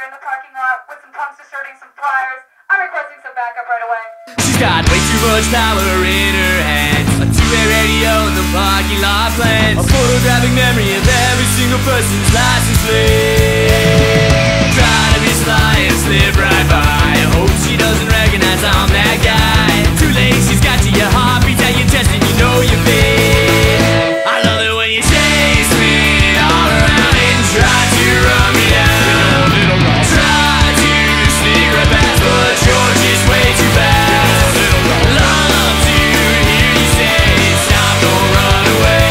you're in the parking lot with some punks asserting some flyers, I'm requesting some backup right away. She's got way too much power in her hands. A two-way radio in the parking lot plans. A photographic memory of every single person's license plate. Try to be sly and slip right by. I hope she doesn't recognize I'm that guy. Too late, she's got you, your heartbeat at your chest and you know you're fake. I love it when you chase me all around and try to run me down. Try to sneak right past, but you're just way too fast. Love to hear you say, stop, don't run away.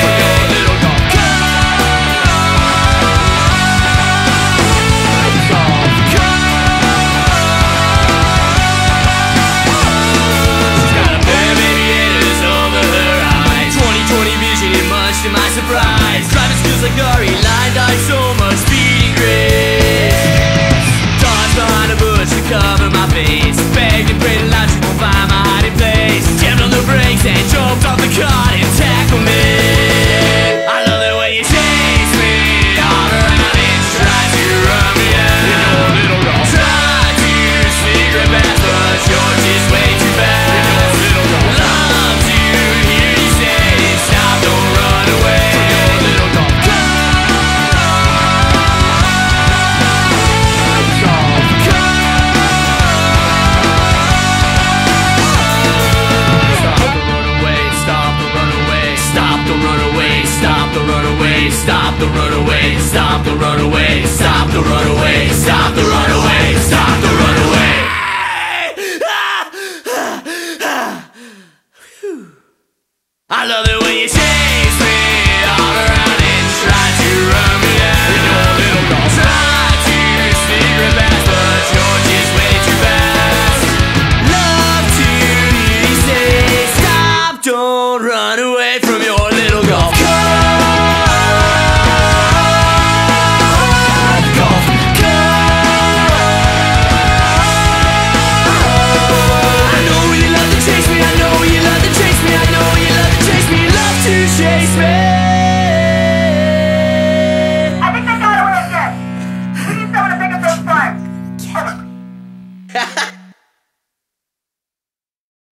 She's got a pair of aviators over her eyes. 20/20 vision and much to my surprise. Driving skills like Gary, line dodge so much speeding grace. Dodge behind a bush to cover my face. Begged and prayed aloud she won't find my hiding place. Jammed on the brakes and jumped off the car and tackled me. I love it when you chase me all around and try to run me down. Try to sneak right past, but you're just way too fast. Love to hear you say, stop, don't run away. Stop the runaway, stop the runaway, stop the runaway, stop the runaway, stop the runaway, stop the runaway, stop the runaway. I love it when you chase me all around and try to run me down. Try to sneak right past, but you're just way too fast. Love to hear you say, stop, don't